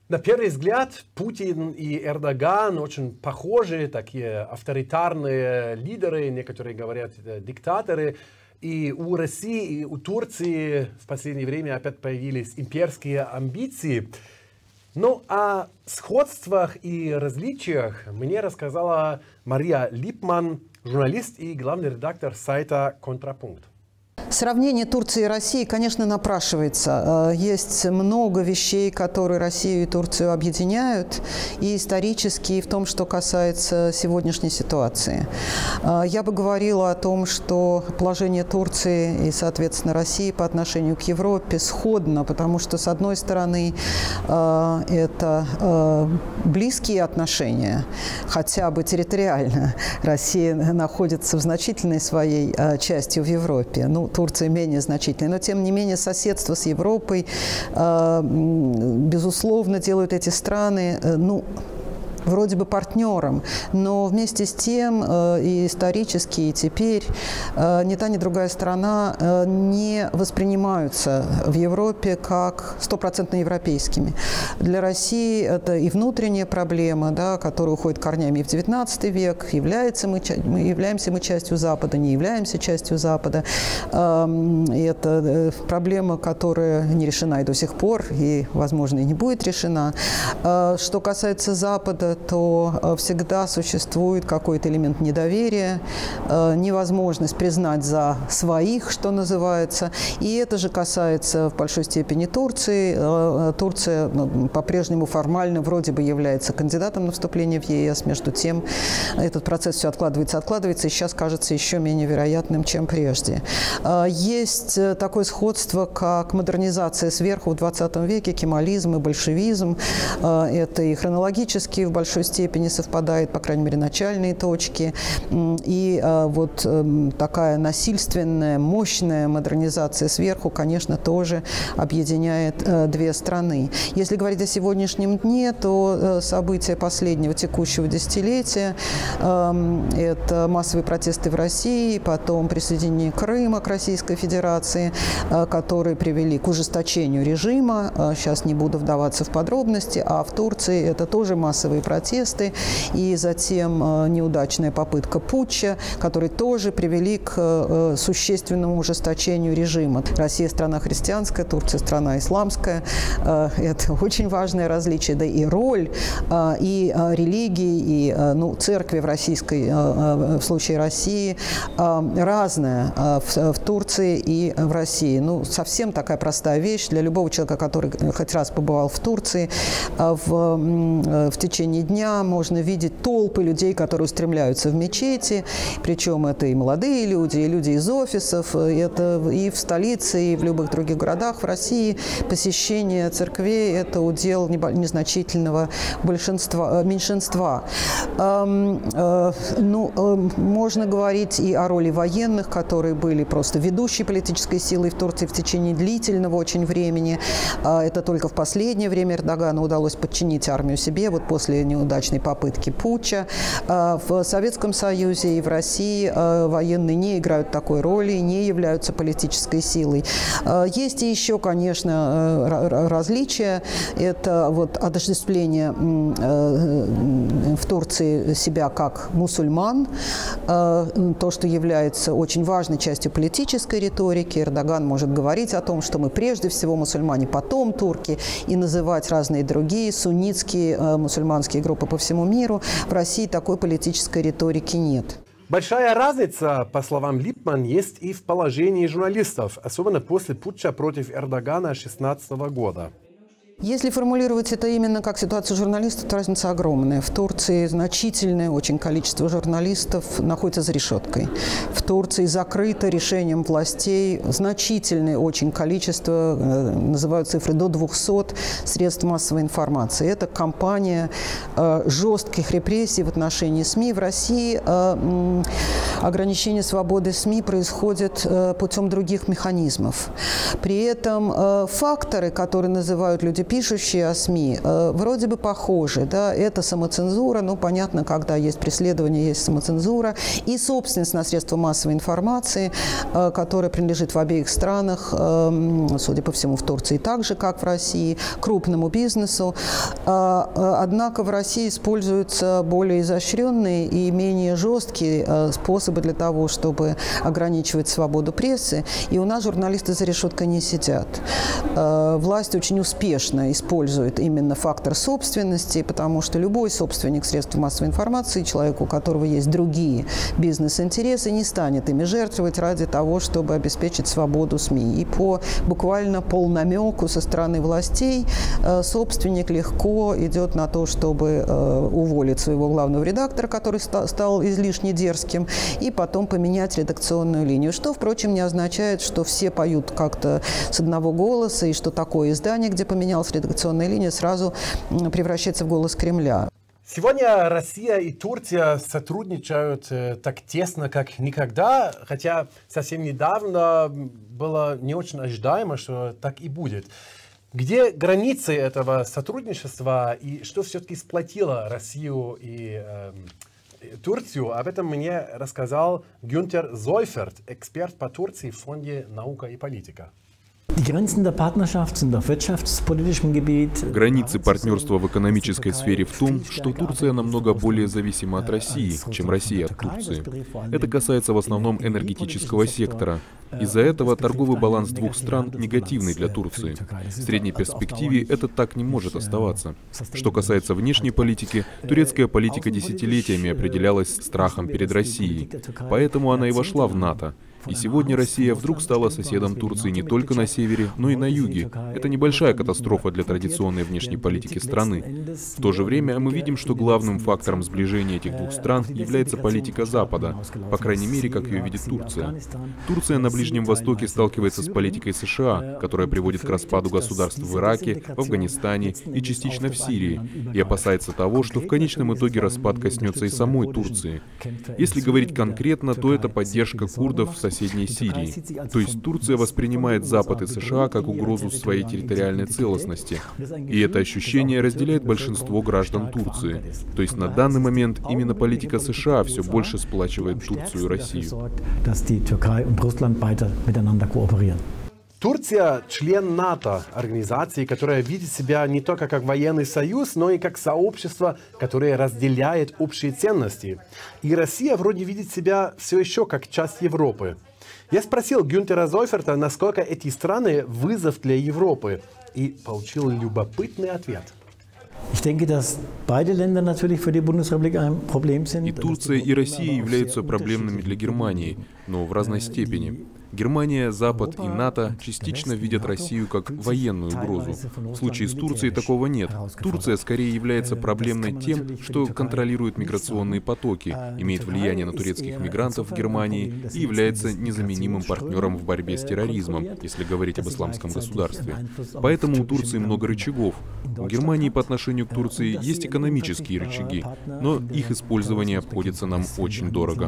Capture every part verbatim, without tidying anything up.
На первый взгляд, Путин и Эрдоган очень похожи, такие авторитарные лидеры, некоторые говорят диктаторы. И у России, и у Турции в последнее время опять появились имперские амбиции. Ну, о сходствах и различиях мне рассказала Мария Липман, журналист и главный редактор сайта «Контрапункт». Сравнение Турции и России, конечно, напрашивается. Есть много вещей, которые Россию и Турцию объединяют, и исторически, и в том, что касается сегодняшней ситуации. Я бы говорила о том, что положение Турции и, соответственно, России по отношению к Европе сходно, потому что, с одной стороны, это близкие отношения, хотя бы территориально. Россия находится в значительной своей части в Европе. Ну, Турция менее значительная, но тем не менее соседство с Европой, безусловно, делают эти страны, ну, вроде бы партнером, но вместе с тем и исторически, и теперь ни та, ни другая страна не воспринимаются в Европе как стопроцентно европейскими. Для России это и внутренняя проблема, да, которая уходит корнями в девятнадцатый век, является мы, мы, являемся мы частью Запада, не являемся частью Запада. Это проблема, которая не решена и до сих пор, и, возможно, и не будет решена. Что касается Запада, то всегда существует какой-то элемент недоверия, невозможность признать за своих, что называется. И это же касается в большой степени Турции. Турция по-прежнему формально вроде бы является кандидатом на вступление в ЕС. Между тем, этот процесс все откладывается, откладывается, и сейчас кажется еще менее вероятным, чем прежде. Есть такое сходство, как модернизация сверху в двадцатом веке, кемализм и большевизм. Это и хронологически в большой степени совпадает, по крайней мере, начальные точки. И а, вот а, такая насильственная, мощная модернизация сверху, конечно, тоже объединяет а, две страны. Если говорить о сегодняшнем дне, то а, события последнего текущего десятилетия а, – это массовые протесты в России, потом присоединение Крыма к Российской Федерации, а, которые привели к ужесточению режима. А, сейчас не буду вдаваться в подробности. А в Турции это тоже массовые протесты. протесты, и затем неудачная попытка путча, которые тоже привели к существенному ужесточению режима. Россия – страна христианская, Турция – страна исламская. Это очень важное различие. Да и роль и религии, и ну, церкви в российской, в случае России, разная в Турции и в России. Ну, совсем такая простая вещь для любого человека, который хоть раз побывал в Турции. В, в течение дня можно видеть толпы людей, которые устремляются в мечети, причем это и молодые люди, и люди из офисов, это и в столице, и в любых других городах в России посещение церквей – это удел незначительного большинства, меньшинства. Ну, можно говорить и о роли военных, которые были просто ведущей политической силой в Турции в течение длительного очень времени. Это только в последнее время Эрдогану удалось подчинить армию себе, вот после неудачной попытки путча. В Советском Союзе и в России военные не играют такой роли, не являются политической силой. Есть и еще, конечно, различия. Это вот отождествление в Турции себя как мусульман, то, что является очень важной частью политической риторики. Эрдоган может говорить о том, что мы прежде всего мусульмане, потом турки, и называть разные другие суннитские мусульманские группы по всему миру. В России такой политической риторики нет. Большая разница, по словам Липман, есть и в положении журналистов, особенно после путча против Эрдогана две тысячи шестнадцатого года. Если формулировать это именно как ситуацию журналистов, то разница огромная. В Турции значительное очень количество журналистов находится за решеткой. В Турции закрыто решением властей значительное очень количество, называют цифры до двухсот средств массовой информации. Это кампания жестких репрессий в отношении СМИ в России. ограничение свободы СМИ происходит путем других механизмов. При этом факторы, которые называют люди, пишущие о СМИ, вроде бы похожи. Да? Это самоцензура, ну, понятно, когда есть преследование, есть самоцензура, и собственность на средства массовой информации, которая принадлежит в обеих странах, судя по всему, в Турции так же, как в России, крупному бизнесу. Однако в России используются более изощренные и менее жесткие способы для того, чтобы ограничивать свободу прессы. И у нас журналисты за решеткой не сидят. Власть очень успешно использует именно фактор собственности, потому что любой собственник средств массовой информации, человек, у которого есть другие бизнес-интересы, не станет ими жертвовать ради того, чтобы обеспечить свободу СМИ. И по буквально полнамеку со стороны властей собственник легко идет на то, чтобы уволить своего главного редактора, который стал излишне дерзким, и потом поменять редакционную линию. Что, впрочем, не означает, что все поют как-то с одного голоса, и что такое издание, где поменялась редакционная линия, сразу превращается в голос Кремля. Сегодня Россия и Турция сотрудничают э, так тесно, как никогда, хотя совсем недавно было не очень ожидаемо, что так и будет. Где границы этого сотрудничества и что все-таки сплотило Россию и э, Турцию? Об этом мне рассказал Гюнтер Зойферт, эксперт по Турции в Фонде «Наука и политика». Границы партнерства в экономической сфере в том, что Турция намного более зависима от России, чем Россия от Турции. Это касается в основном энергетического сектора. Из-за этого торговый баланс двух стран негативный для Турции. В средней перспективе это так не может оставаться. Что касается внешней политики, турецкая политика десятилетиями определялась страхом перед Россией. Поэтому она и вошла в НАТО. И сегодня Россия вдруг стала соседом Турции не только на севере, но и на юге. Это небольшая катастрофа для традиционной внешней политики страны. В то же время мы видим, что главным фактором сближения этих двух стран является политика Запада, по крайней мере, как ее видит Турция. Турция на Ближнем Востоке сталкивается с политикой США, которая приводит к распаду государств в Ираке, в Афганистане и частично в Сирии, и опасается того, что в конечном итоге распад коснется и самой Турции. Если говорить конкретно, то это поддержка курдов в соседней Сирии. То есть Турция воспринимает Запад и США как угрозу своей территориальной целостности. И это ощущение разделяет большинство граждан Турции. То есть на данный момент именно политика США все больше сплачивает Турцию и Россию. Турция – член НАТО, организации, которая видит себя не только как военный союз, но и как сообщество, которое разделяет общие ценности. И Россия вроде видит себя все еще как часть Европы. Я спросил Гюнтера Зойферта, насколько эти страны вызов для Европы, и получил любопытный ответ. И Турция, и Россия являются проблемными для Германии, но в разной степени. Германия, Запад и НАТО частично видят Россию как военную угрозу. В случае с Турцией такого нет. Турция скорее является проблемной тем, что контролирует миграционные потоки, имеет влияние на турецких мигрантов в Германии и является незаменимым партнером в борьбе с терроризмом, если говорить об исламском государстве. Поэтому у Турции много рычагов. У Германии по отношению к Турции есть экономические рычаги, но их использование обходится нам очень дорого.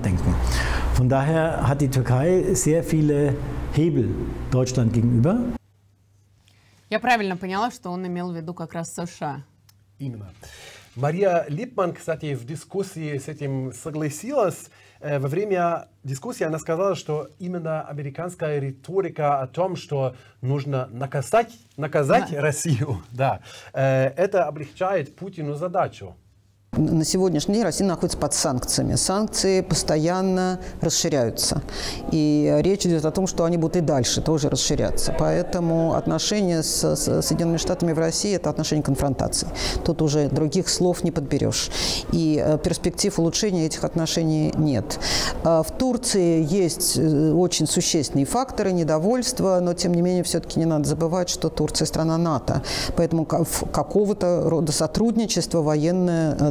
Я правильно поняла, что он имел в виду как раз США. Именно. Мария Липман, кстати, в дискуссии с этим согласилась. Во время дискуссии она сказала, что именно американская риторика о том, что нужно наказать, наказать да. Россию, да, это облегчает Путину задачу. На сегодняшний день Россия находится под санкциями. Санкции постоянно расширяются. И речь идет о том, что они будут и дальше тоже расширяться. Поэтому отношения с, с Соединенными Штатами в России – это отношения конфронтации. Тут уже других слов не подберешь. И перспектив улучшения этих отношений нет. В Турции есть очень существенные факторы недовольства, но тем не менее все-таки не надо забывать, что Турция – страна НАТО. Поэтому какого-то рода сотрудничество военное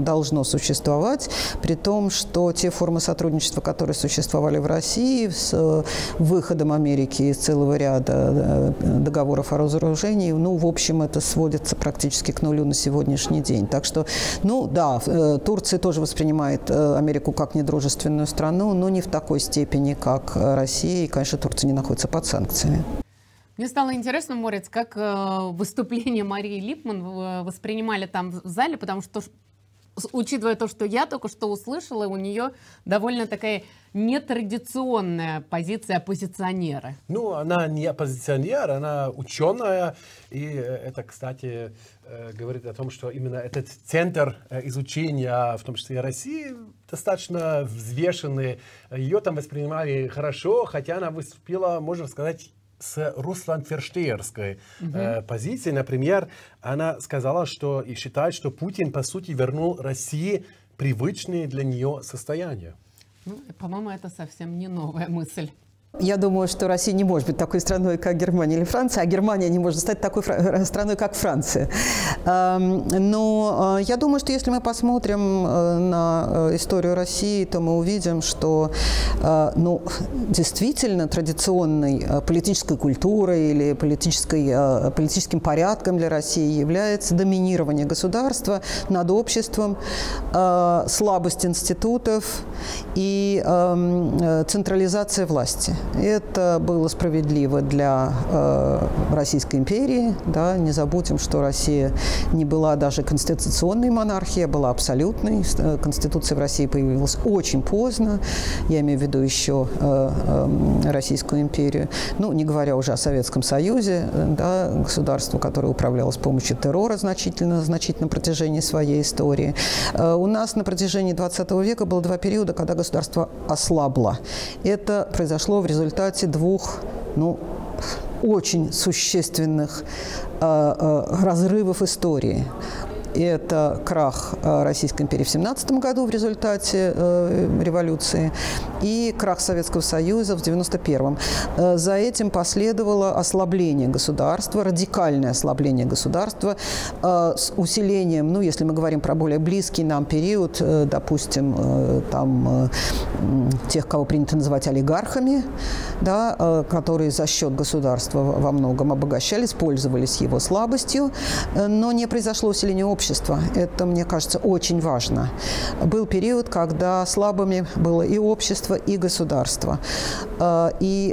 должно существовать, при том, что те формы сотрудничества, которые существовали в России с выходом Америки из целого ряда договоров о разоружении, ну, в общем, это сводится практически к нулю на сегодняшний день. Так что, ну, да, Турция тоже воспринимает Америку как недружественную страну, но не в такой степени, как Россия, и, конечно, Турция не находится под санкциями. Мне стало интересно, Морец, как э, выступление Марии Липман воспринимали там в зале, потому что, учитывая то, что я только что услышала, у нее довольно такая нетрадиционная позиция оппозиционера. Ну, она не оппозиционер, она ученая, и это, кстати, говорит о том, что именно этот центр изучения, в том числе России, достаточно взвешенный. Ее там воспринимали хорошо, хотя она выступила, можно сказать, с русландферштеерской угу. э, позиции. Например, она сказала, что и считает, что Путин, по сути, вернул России привычные для нее состояния. Ну, по-моему, это совсем не новая мысль. Я думаю, что Россия не может быть такой страной, как Германия или Франция, а Германия не может стать такой страной, как Франция. Но я думаю, что если мы посмотрим на историю России, то мы увидим, что ну, действительно традиционной политической культурой или политической, политическим порядком для России является доминирование государства над обществом, слабость институтов и централизация власти. Это было справедливо для э, Российской империи. Да? Не забудем, что Россия не была даже конституционной монархией, а была абсолютной. Конституция в России появилась очень поздно. Я имею в виду еще э, э, Российскую империю. Ну, не говоря уже о Советском Союзе, да? Государство, которое управлялось с помощью террора значительно, значительно на протяжении своей истории. Э, у нас на протяжении двадцатого века было два периода, когда государство ослабло. Это произошло в в результате двух, ну, очень существенных э, э, разрывов истории. Это крах Российской империи в семнадцатом году в результате э, революции и крах Советского Союза в девяносто первом. Э, за этим последовало ослабление государства, радикальное ослабление государства э, с усилением, ну, если мы говорим про более близкий нам период, э, допустим, э, там э, тех, кого принято называть олигархами, да, э, которые за счет государства во многом обогащались, пользовались его слабостью, э, но не произошло усиление общества. Это, мне кажется, очень важно. Был период, когда слабыми было и общество, и государство. И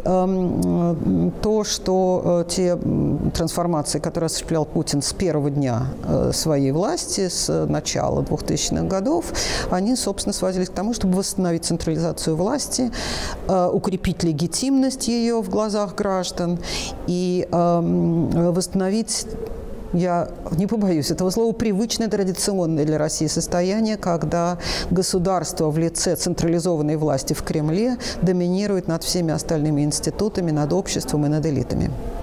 то, что те трансформации, которые осуществлял Путин с первого дня своей власти, с начала двухтысячных годов, они, собственно, сводились к тому, чтобы восстановить централизацию власти, укрепить легитимность ее в глазах граждан и восстановить, я не побоюсь этого слова, привычное традиционное для России состояние, когда государство в лице централизованной власти в Кремле доминирует над всеми остальными институтами, над обществом и над элитами.